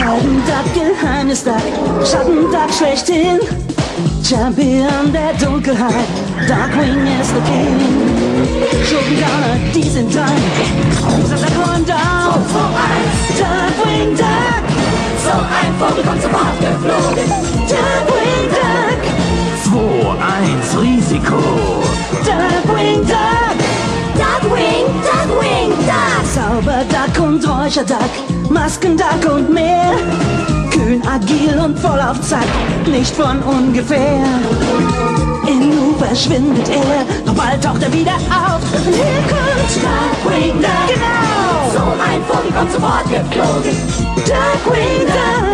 Golden Duck, Geheimnis Duck, Schattenduck schlechthin, Champion der Dunkelheit, Darkwing ist the King. Schurkengauner, die sind dran, dieser Duck räumt auf. 2, 2, 1, Darkwing Duck, so ein Vogel kommt sofort geflogen. Darkwing Duck, 2, 1, Risiko. Darkwing Duck, Darkwing, Darkwing Duck. Zauberduck und Räucherduck, Maskenduck und mehr. Kühn, agil und voll auf Zack, nicht von ungefähr. In Nu verschwindet er, doch bald taucht er wieder auf. Und hier kommt Darkwing Duck, genau, so ein Vogel kommt sofort geflogen. Darkwing Duck.